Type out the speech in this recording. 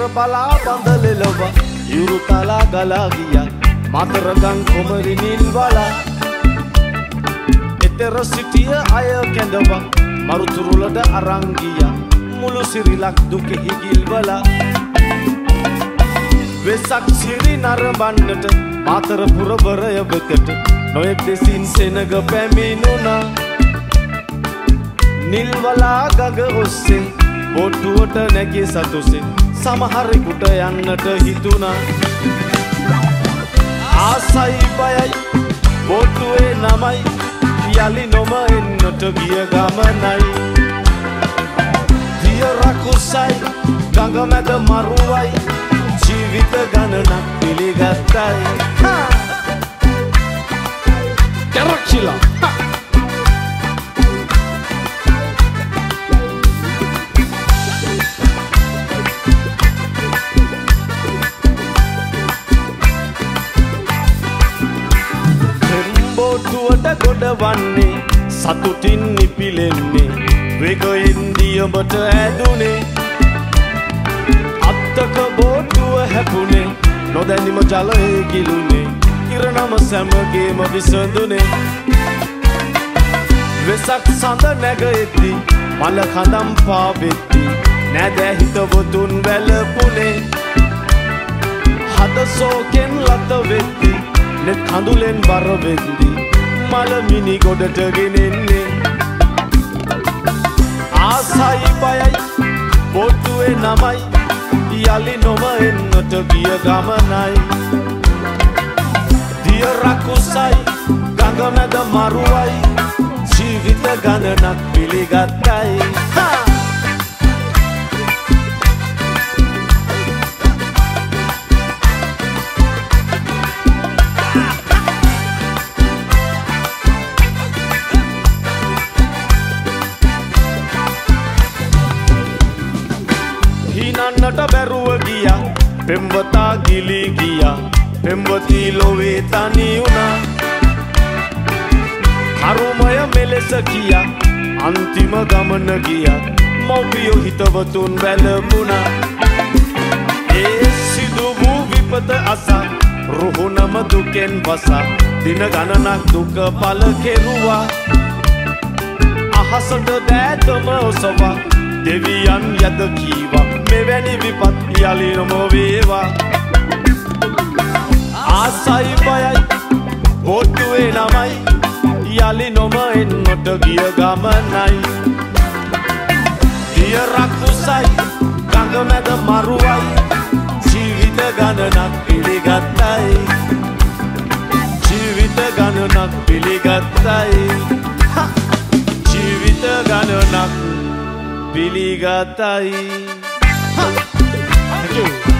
බලා බඳලෙලව යුරු තලා ගලා ගියා මතරගම් කොමරි නිල්වලා එතර සිටිය අය කැඳවා මරුතුරුලට අරන් ගියා මුළු සිරිලක් දුකෙහි ගිල්වලා වෙසක් සිරි නරඹන්නට මාතර පුරවරය වෙතට නොයෙක් දෙසින් සෙනග පැමිණුණා නිල්වලා ගඟ ඔස්සේ බෝට්ටුවට නැගී සතුසේ සමහරෙකුට යන්නට හිතුණා ආසයි බයයි බෝට්ටුවේ නමයි යලි නොම එන්නට ගිය ගමනයි දිය රකුසයි ගඟ මැද මරුවයි ජීවිත ගණනක් පිළිගත්තයි Terachila බෝට්ටුවට ගොඩවන්නේ සතුටින් නිපිලෙන්නේ වේගයෙන් දියඹට ඇදුනේ අත්තක බෝට්ටුව හැපුනේ නොදැනිම ජලයේ ගිලුනේ ඉරණම සැමගේම විසඳුනේ වෙසක් සඳ නැගෙද්දි මල කඳම් පාවෙද්දි නැදෑ හිතවතුන් වැළපුනේ හද සෝකෙන් ලත වෙද්දි නෙත් කඳුලෙන් බර වෙද්දි මල මිනි ගොඩට ගෙනෙන්නේ ආසයි බයයි බෝට්ටුවේ නමයි යලි නොම එන්නට ගිය ගමනයි දිය රකුසයි ගඟ මැද මරුවයි ජීවිත ගණනක් පිළිගත්තයි හිනන්නට බැරුව ගියා පෙම්වතා ගිලී ගියා පෙම්වතී ලොවේ තනි වුණා කරුමය මෙලෙස කියා අන්තිම ගමන ගියා මව්පියෝ හිතවතුන් වැළපුණා ඒ සිදු වූ විපත අසා රුහුණම දුකෙන් වසා දින ගණනක් දුක පළ කෙරුවා අහසට දෑතම ඔසවා දෙවියන් යද කීවා මෙවැනි විපත් යලි නොම වේවා ආසයි බයයි බෝට්ටුවේ නමයි යලි නොම එන්නට ගිය ගමනයි දිය රකුසයි ගඟ මැද මරුවයි ජීවිත ගණනක් පිළිගත්තයි ජීවිත ගණනක් පිළිගත්තයි ජීවිත ගණනක් පිළිගත්තයි